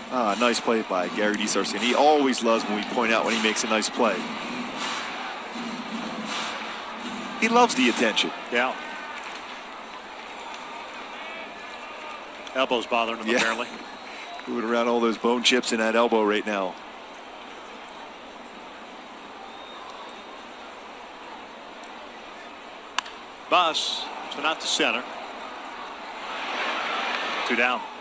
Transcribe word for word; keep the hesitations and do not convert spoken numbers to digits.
Ah, nice play by Gary DeSarcina. He always loves when we point out when he makes a nice play. He loves the attention. Yeah. Elbow's bothering him, yeah. Apparently. Moving around all those bone chips in that elbow right now. Bus, so not to center. Two down.